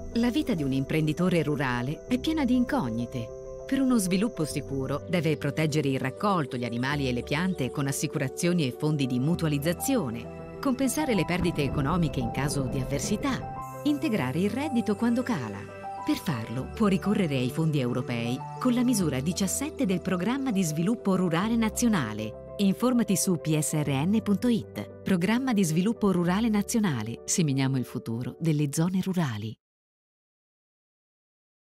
La vita di un imprenditore rurale è piena di incognite. Per uno sviluppo sicuro deve proteggere il raccolto, gli animali e le piante con assicurazioni e fondi di mutualizzazione, compensare le perdite economiche in caso di avversità, integrare il reddito quando cala. Per farlo può ricorrere ai fondi europei con la misura 17 del Programma di Sviluppo Rurale Nazionale. Informati su psrn.it. Programma di Sviluppo Rurale Nazionale. Seminiamo il futuro delle zone rurali.